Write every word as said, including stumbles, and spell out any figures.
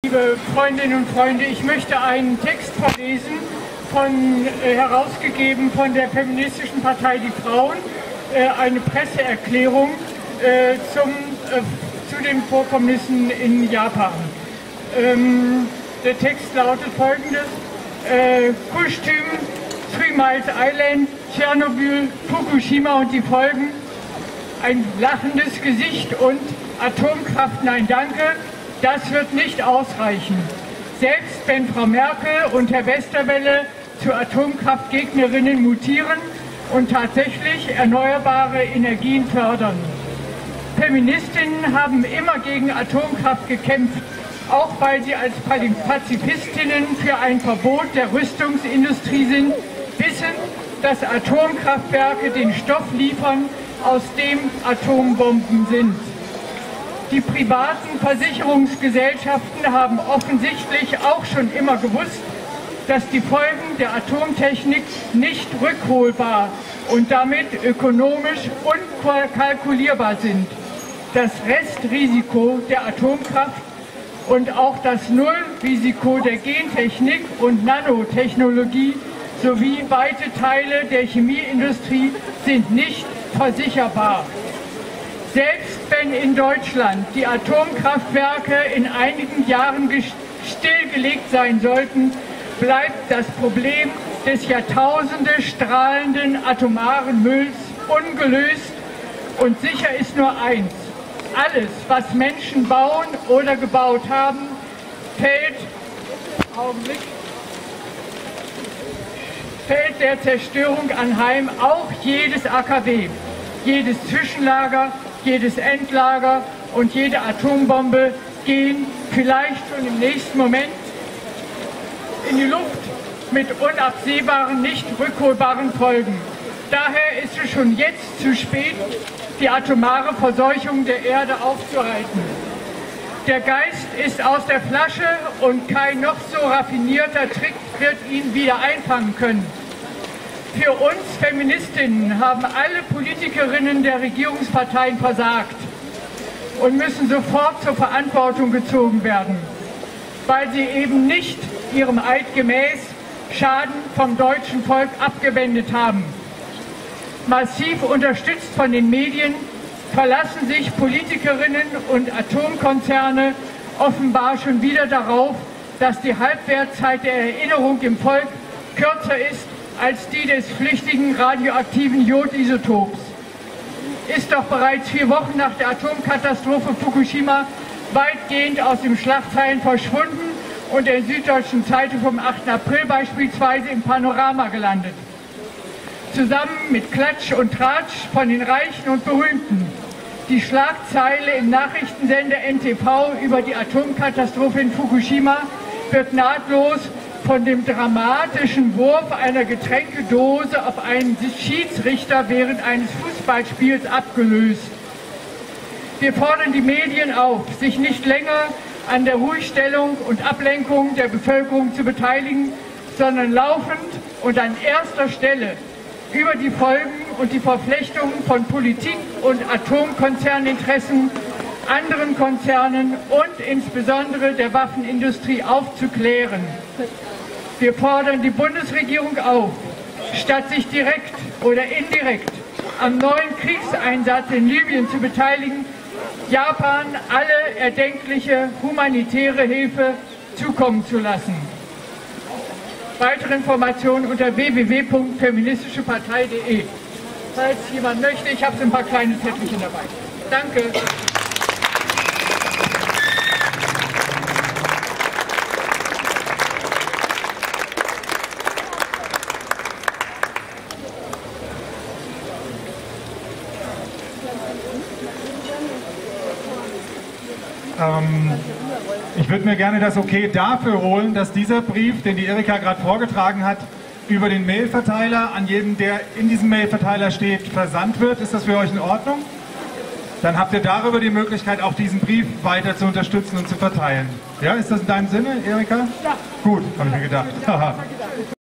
Liebe Freundinnen und Freunde, ich möchte einen Text vorlesen, von, äh, herausgegeben von der Feministischen Partei Die Frauen, äh, eine Presseerklärung äh, zum, äh, zu den Vorkommnissen in Japan. Ähm, der Text lautet folgendes: äh, Kustüm, Three Miles Island, Tschernobyl, Fukushima und die Folgen, ein lachendes Gesicht und Atomkraft, nein danke, das wird nicht ausreichen. Selbst wenn Frau Merkel und Herr Westerwelle zu Atomkraftgegnerinnen mutieren und tatsächlich erneuerbare Energien fördern. Feministinnen haben immer gegen Atomkraft gekämpft, auch weil sie als Pazifistinnen für ein Verbot der Rüstungsindustrie sind, wissen, dass Atomkraftwerke den Stoff liefern, aus dem Atombomben sind. Die privaten Versicherungsgesellschaften haben offensichtlich auch schon immer gewusst, dass die Folgen der Atomtechnik nicht rückholbar und damit ökonomisch unkalkulierbar sind. Das Restrisiko der Atomkraft und auch das Nullrisiko der Gentechnik und Nanotechnologie sowie weite Teile der Chemieindustrie sind nicht versicherbar. Selbst wenn in Deutschland die Atomkraftwerke in einigen Jahren stillgelegt sein sollten, bleibt das Problem des Jahrtausende strahlenden atomaren Mülls ungelöst und sicher ist nur eins: Alles, was Menschen bauen oder gebaut haben, fällt, Augenblick, fällt der Zerstörung anheim, auch jedes A K W, jedes Zwischenlager, jedes Endlager und jede Atombombe gehen vielleicht schon im nächsten Moment in die Luft mit unabsehbaren, nicht rückholbaren Folgen. Daher ist es schon jetzt zu spät, die atomare Verseuchung der Erde aufzuhalten. Der Geist ist aus der Flasche und kein noch so raffinierter Trick wird ihn wieder einfangen können. Für uns Feministinnen haben alle Politikerinnen der Regierungsparteien versagt und müssen sofort zur Verantwortung gezogen werden, weil sie eben nicht ihrem Eid gemäß Schaden vom deutschen Volk abgewendet haben. Massiv unterstützt von den Medien verlassen sich Politikerinnen und Atomkonzerne offenbar schon wieder darauf, dass die Halbwertzeit der Erinnerung im Volk kürzer ist als die des flüchtigen radioaktiven Jodisotops. Ist doch bereits vier Wochen nach der Atomkatastrophe Fukushima weitgehend aus den Schlagzeilen verschwunden und der Süddeutschen Zeitung vom achten April beispielsweise im Panorama gelandet. Zusammen mit Klatsch und Tratsch von den Reichen und Berühmten. Die Schlagzeile im Nachrichtensender N T V über die Atomkatastrophe in Fukushima wird nahtlos von dem dramatischen Wurf einer Getränkedose auf einen Schiedsrichter während eines Fußballspiels abgelöst. Wir fordern die Medien auf, sich nicht länger an der Ruhigstellung und Ablenkung der Bevölkerung zu beteiligen, sondern laufend und an erster Stelle über die Folgen und die Verflechtungen von Politik und Atomkonzerninteressen, anderen Konzernen und insbesondere der Waffenindustrie aufzuklären. Wir fordern die Bundesregierung auf, statt sich direkt oder indirekt am neuen Kriegseinsatz in Libyen zu beteiligen, Japan alle erdenkliche humanitäre Hilfe zukommen zu lassen. Weitere Informationen unter w w w punkt feministische partei punkt de. Falls jemand möchte, ich habe so ein paar kleine Zettelchen dabei. Danke. Ähm, ich würde mir gerne das Okay dafür holen, dass dieser Brief, den die Erika gerade vorgetragen hat, über den Mailverteiler an jeden, der in diesem Mailverteiler steht, versandt wird. Ist das für euch in Ordnung? Dann habt ihr darüber die Möglichkeit, auch diesen Brief weiter zu unterstützen und zu verteilen. Ja, ist das in deinem Sinne, Erika? Ja. Gut, habe ich mir gedacht.